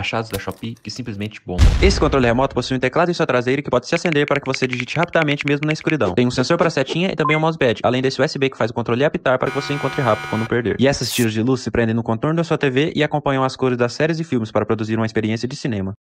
achados da Shopee que simplesmente bombam. Esse controle remoto possui um teclado em sua traseira que pode se acender para que você digite rapidamente mesmo na escuridão. Tem um sensor para setinha e também um mousepad, além desse USB que faz o controle apitar para que você encontre rápido quando perder. E essas tiras de luz se prendem no contorno da sua TV e acompanham as cores das séries e filmes para produzir uma experiência de cinema.